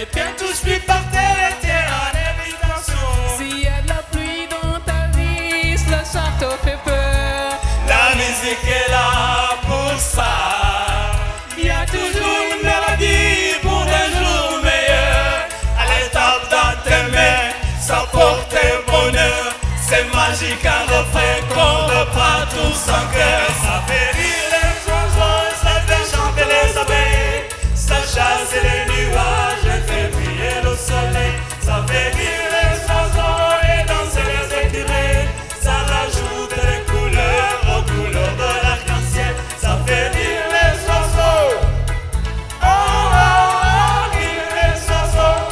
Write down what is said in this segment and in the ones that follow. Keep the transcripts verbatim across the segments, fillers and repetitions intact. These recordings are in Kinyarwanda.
Les pieds touchent plus par terre, et t'es en invitation. S'il y a de la pluie dans ta vie, le château fait peur. La musique est là pour ça. Il y a toujours une mélodie pour des jours meilleurs. Elle tape dans tes mains, ça porte bonheur. C'est magique, un refrain qu'on reprend tous en cœur. Ça fait rire les oiseaux, ça fait chanter les abeilles. Ça chasse les nuages et fait briller le soleil. Ça fait rire les oiseaux et danser les écureuils. Ça rajoute les couleurs aux couleurs de l'arc-en-ciel. Ça fait rire les oiseaux. Oh, oh, oh, rire les oiseaux.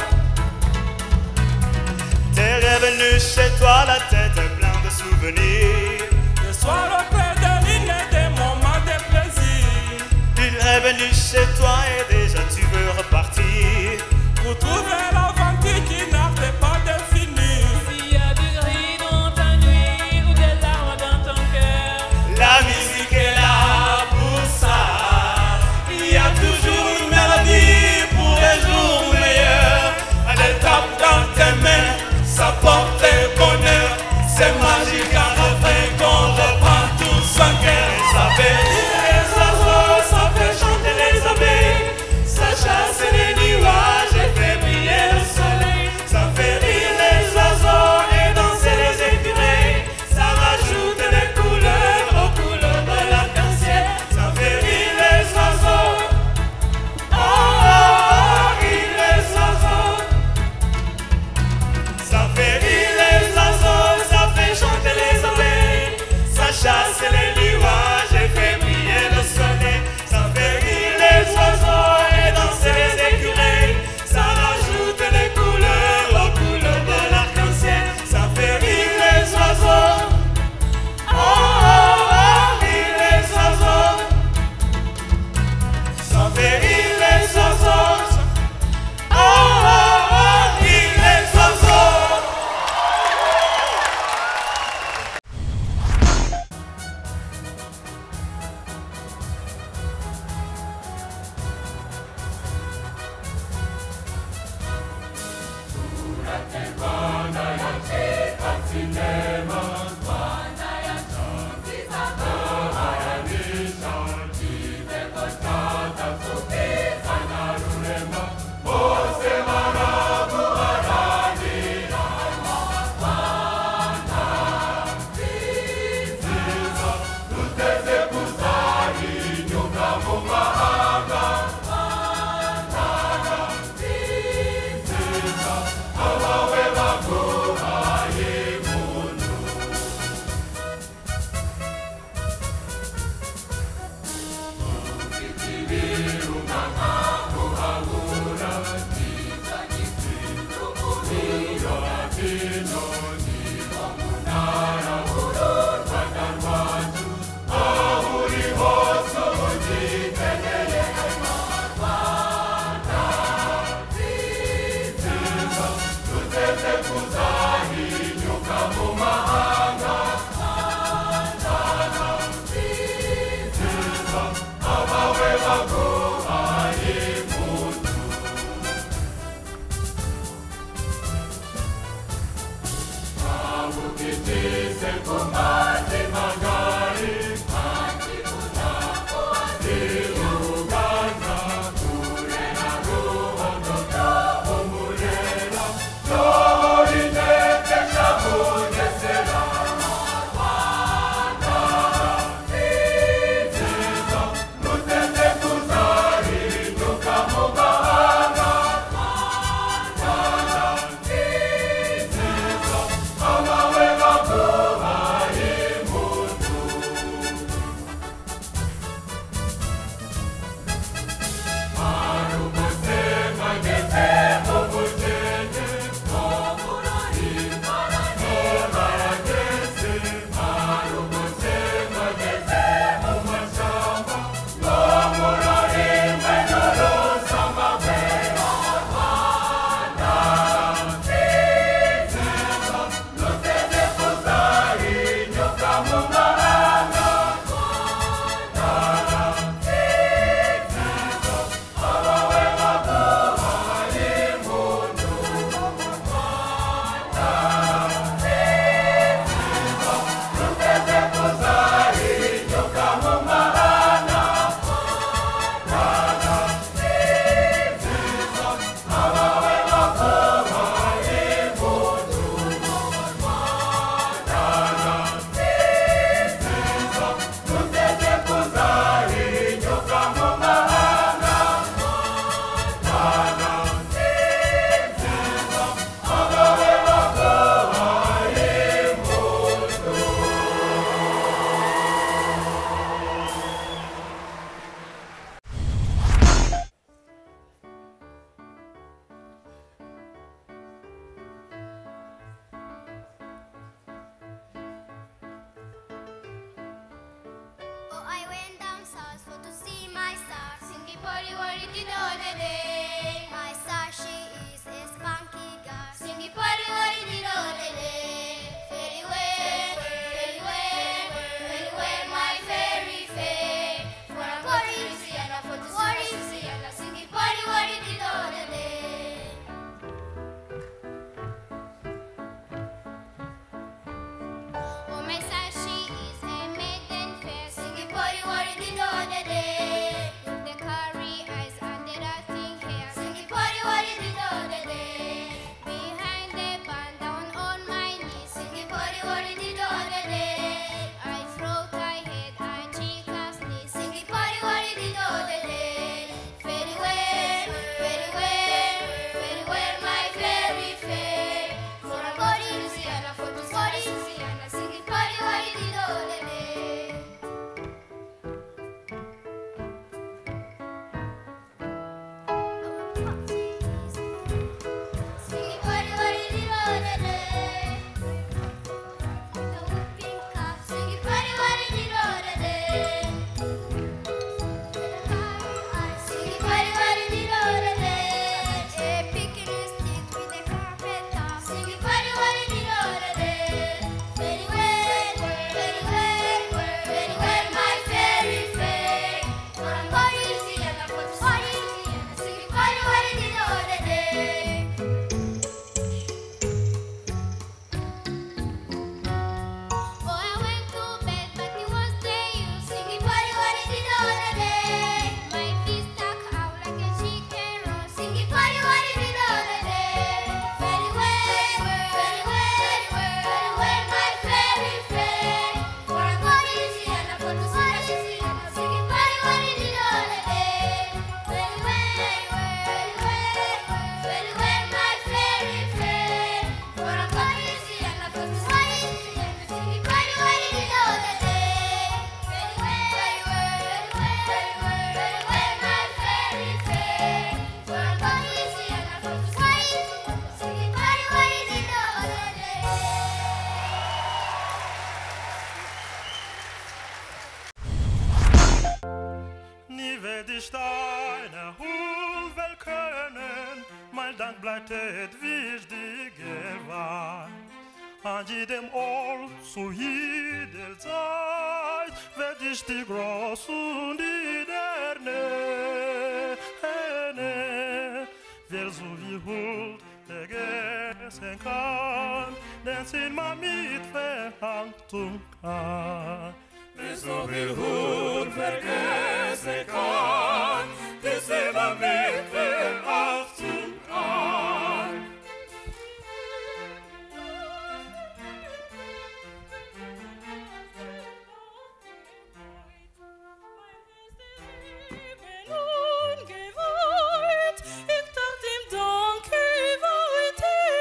T'es revenu chez toi, la tête pleine de souvenirs. Le soir auprès de l'île et des moments de plaisir. Il est venu chez toi et déjà tu veux repartir. Pour trouver l'aventure qui n'arrête pas de finir. S'il y a du riz dans ta nuit ou des larmes dans ton cœur, La musique est là pour ça. Il y a toujours une mélodie pour les jours meilleurs. Elle tape dans tes mains, ça porte bonheur. C'est magique, un refrain qu'on reprend tous en cœur. Ça fait rire les oiseaux, ça fait chanter les abeilles. Ça chasse les nuages et fait briller le soleil. Ça fait rire les oiseaux et danser les écureuils. Ça rajoute les couleurs aux couleurs de l'arc-en-ciel. Ça fait rire les oiseaux. Oh, oh, oh, rire les oiseaux. Ça fait rire les oiseaux, ça fait chanter les abeilles. Ça chasse les nuages et fait briller le soleil. Ça fait rire les oiseaux et danser les écureuils. Ça rajoute les couleurs aux couleurs de l'arc-en-ciel. Ça fait rire les oiseaux. Oh, oh, oh, rire les oiseaux. Ça fait rire les oiseaux. Oh, oh, oh, rire les oiseaux. Amawe makuhai party, party, di do de de. My star she is a spunky girl. Singing party, party, di do de de. Fairy way, fairy way, fairy way, my fairy fair. For a party, see and a for to party, see and a singing party, party, di do de de. Oh, my star she is a maiden fair. Singing party, party, di do de de. With the curry eyes and the rafting hair. Singing party, party, di do de de. Behind the band down on my knees. Singing party, party, di do de de. I throw my head and chicas knees. Singing party, party, di do de de. Very well, very well, very well, my very fair. For a body, Luciana, for the body, Luciana. Singing party, party, di do de de. Singing party, party, di do de de. The whooping cough. Singing party, party, di do de de. Singing party, party, di do de de. A picking stick with a carpet top. Singing party, party, di do de de. Very well, very well, very well, my fairy fair. For a party, Luciana, for the party, Luciana. Singing party, party, di do de de. Oh, I went to bed, but it was day you singing party, party, di do de de. My feet stuck out like a chicken roll, singing party, party, di do de de. Very well, very well, very well, my fairy fair. For a party, Luciana, for the party, Luciana, singing party, party, di do de de. Very well, very well, very well, my fairy fair. For a party, Luciana, for the party, Luciana, singing party, party, di do de de. Very well, very well, very well, very well, my fairy fair. For a party, Luciana, for the party, singing party, party, di do de de. Ni werde ich deine Huld wel können, mein Dank bleibt et wichtiger war. An jedem Ort, zu jeder Zeit, werd ich die groß und die Derne. Wer so wie Huld vergessen kann, den sind man mit Verhandlung kann. Wer so viel Hut vergessen kann, das immer mit Verachtung an. Ungewollt, ich dachte ihm Danke, weit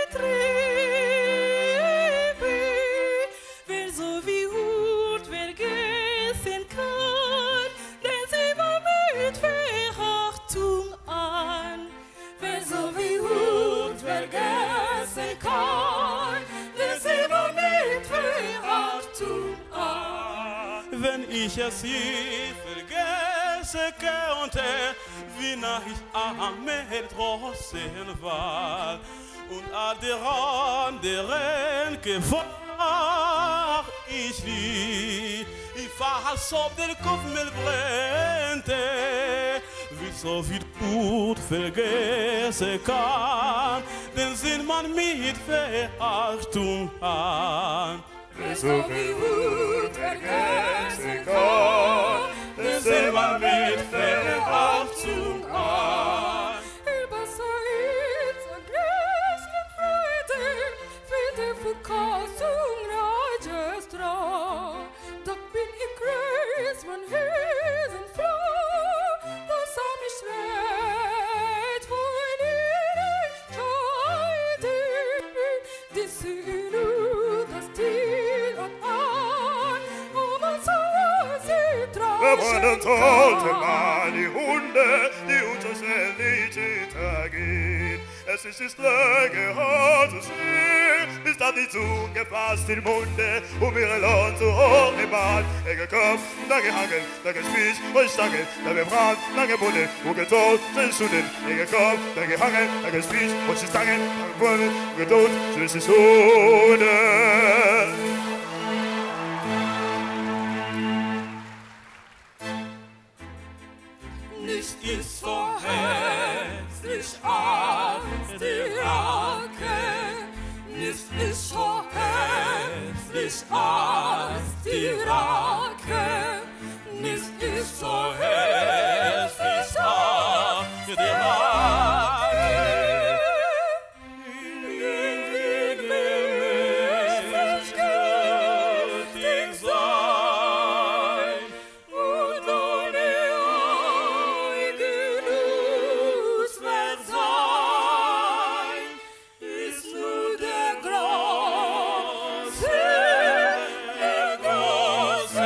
getrieben. Wer so wie Hut vergessen kann, den sehen wir mit Verachtung an. Wer so wie Hut vergessen kann, den sehen wir mit Verachtung an. Wenn ich es je vergessen könnte, wie nah ich am Meer draußen war und all der anderen Gefahr ich wie, ich war als ob der Kopf mir brennte, wie so viel gut vergessen kann, den sieht man mit Verachtung an. Wer so viel Hut vergessen kann, den sehen wir mit Verachtung an. Über Said, ein gräßlich Freude, Friede für Kasung Rajastra. Doch bin ich gräß, man Hesen froh, was am ich schreit, wo ein Ehre scheide. Die Sühne, das Tier und an, wo man so sie tragen. Da war der tote Mann, die Hunde, die unter Selite geht. es ist lege hat zu sehen, ist das nicht ungefasst im Munde, um ihre Lohn zu hoch im Bad. Er gekommen, da gehangen, da gespielt und stangen, da gebrannt, da gebunden, und getot, sind Sünden. Er gekommen, da gehangen, da gespielt und stangen, da gebunden, und getot, sind Sünden. Nicht ist so hässlich als die Rake, nicht ist so hässlich als die Rake, nicht ist so hässlich als die Rake. Ich will nicht gültig sein und ohne ist nur der große, der große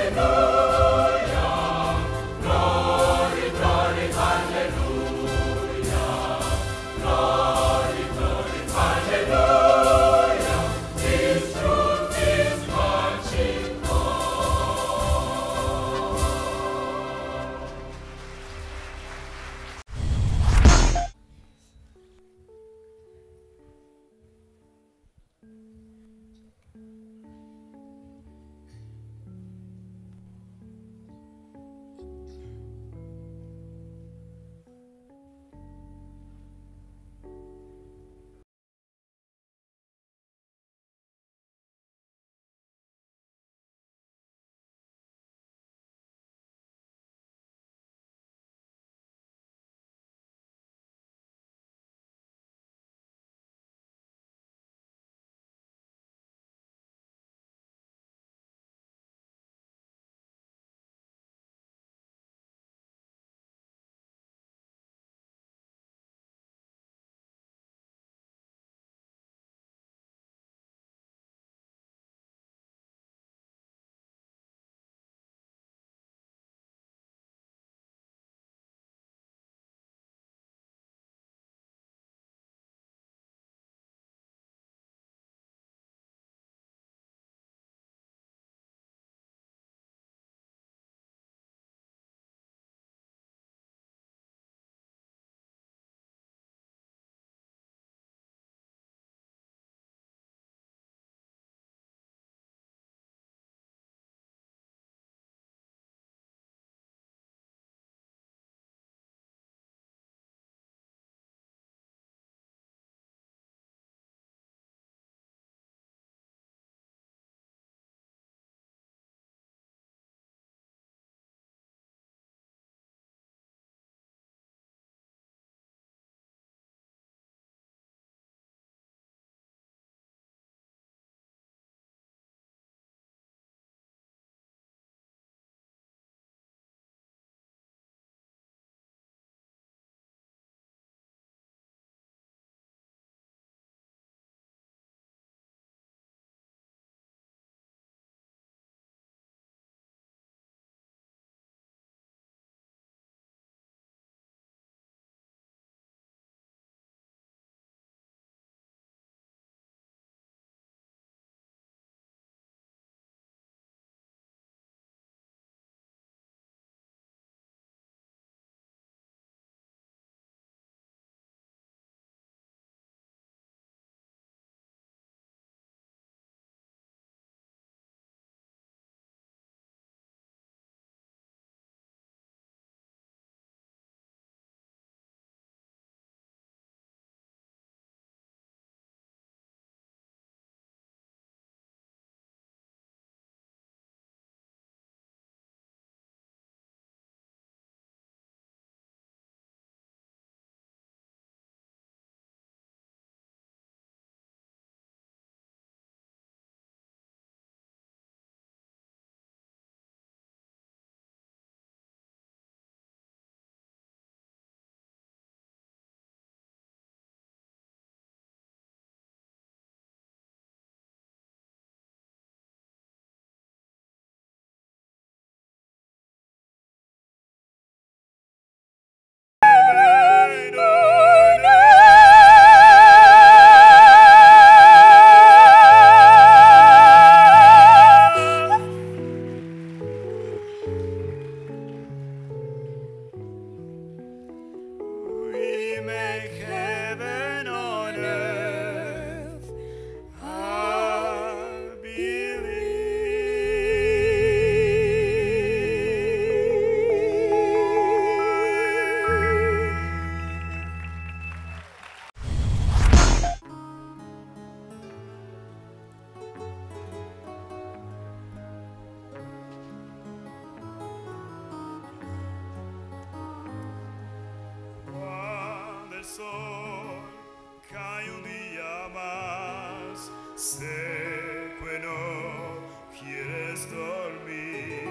Sé que no quieres dormir,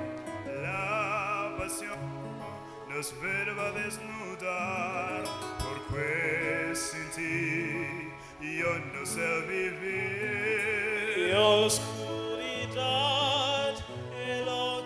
la pasión nos vuelve a desnudar, porque sin ti yo no sé vivir. Y oscuridad, el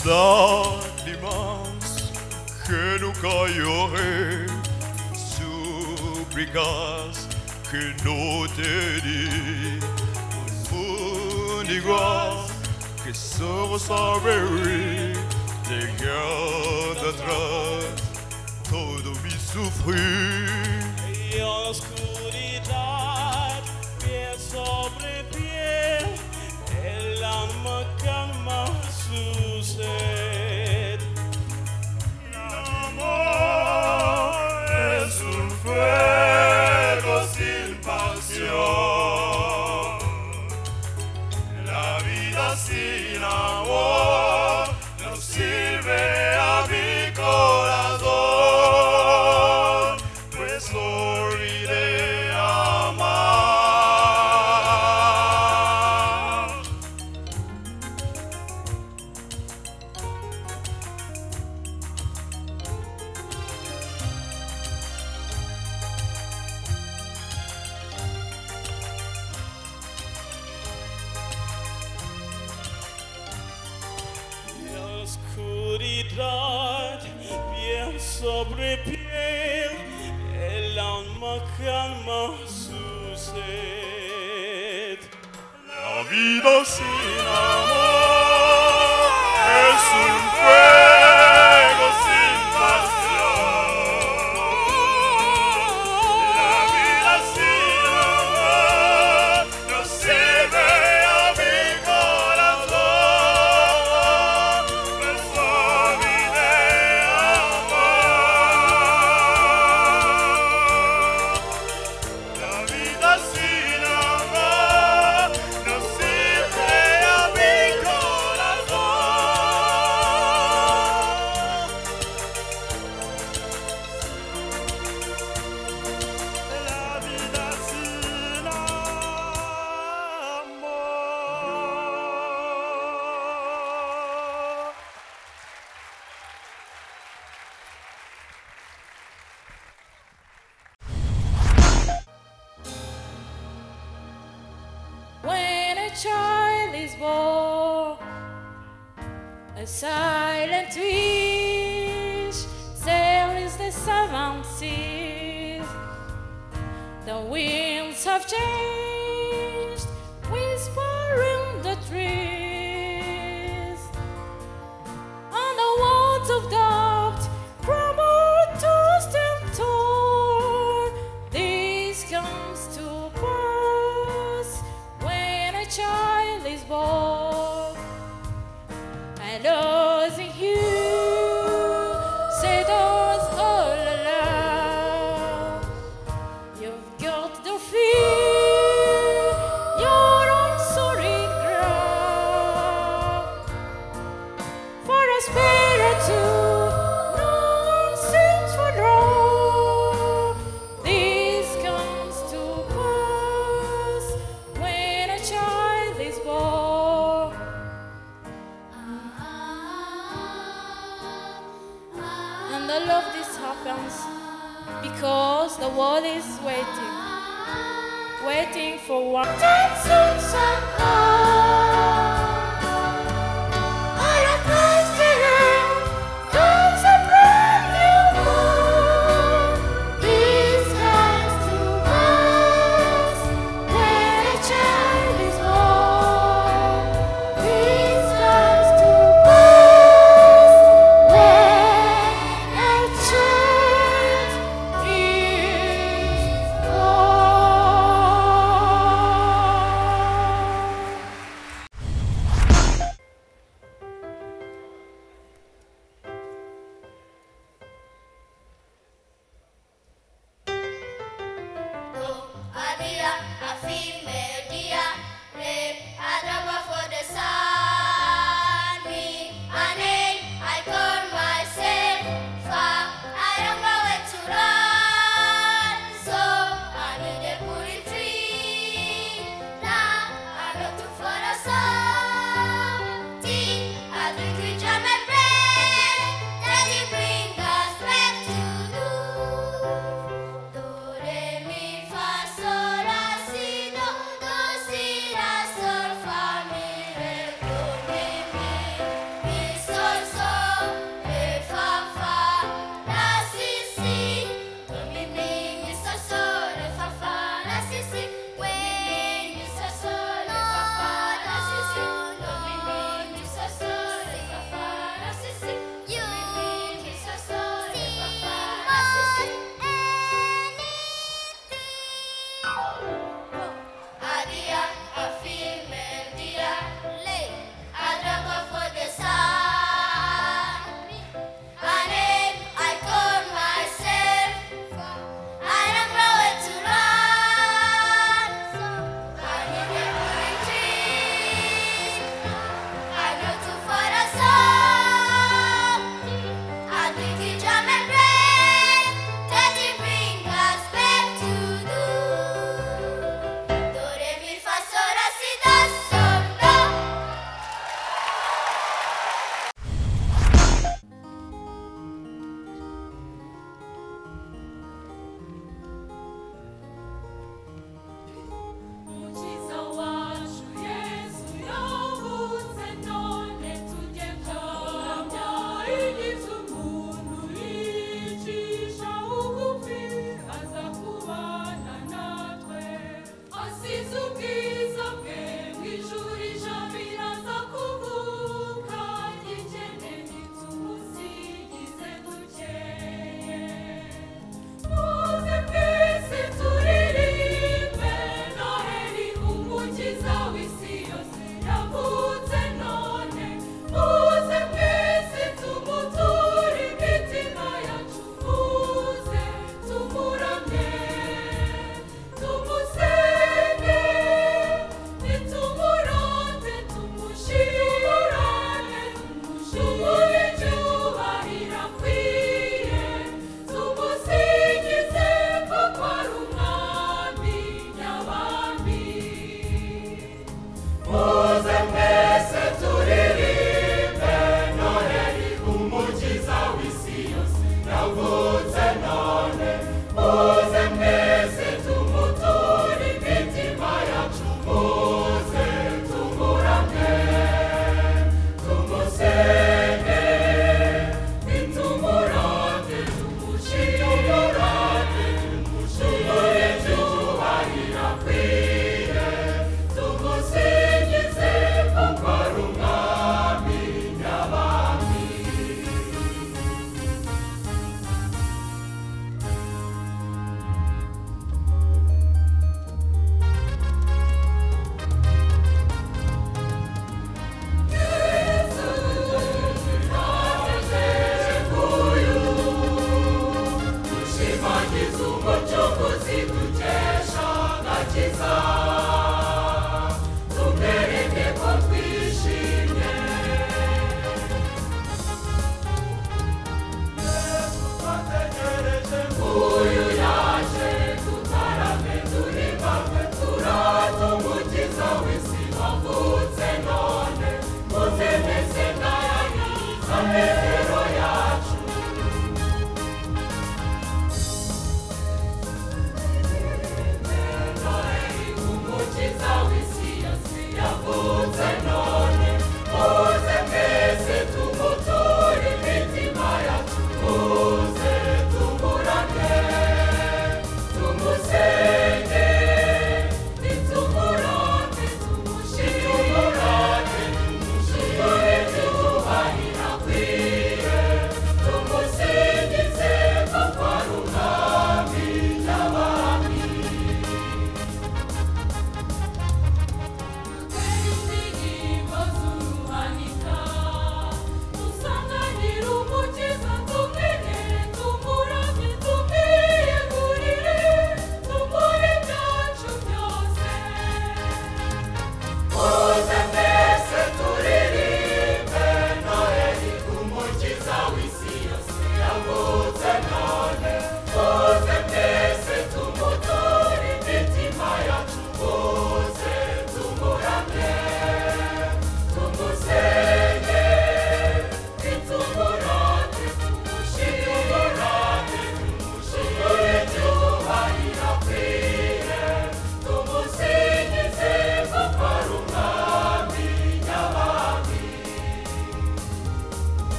dans l'immense que nous caillerons, supplicas que nous te dit, vous n'igras que se ressemblerait des guerres d'atrás, todo mi sufrir. Y oscuridad, pie sobre pie, el alma calma su sed. L'amor es un fuego sin pasión. La vida sin amor no sirve a mi corazón, pues olvidé amar. La oscuridad, piel sobre piel, el alma calma su sed. La vida sin amor es un fuego sin pasión. La vida sin amor no sirve a mi corazón, pues olvidé amar. La vida sin amor no sirve a mi corazón. La vida sin amor. When a child is born, a silent wish sails the seven seas. The winds have changed, whispering the trees, and the walls of doubt crumble to stand tall. This comes to pass when a child is born. And losing you settles all alone. You've got the fear you're on solid ground. For a spirit to no one seems for wrong. This comes to pass when a child is born. And I love this happens because the world is waiting, waiting for one time soon somehow. All across the earth comes a brand new moon. This comes to pass when a child is born. This comes to pass when a child is born.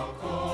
Coco.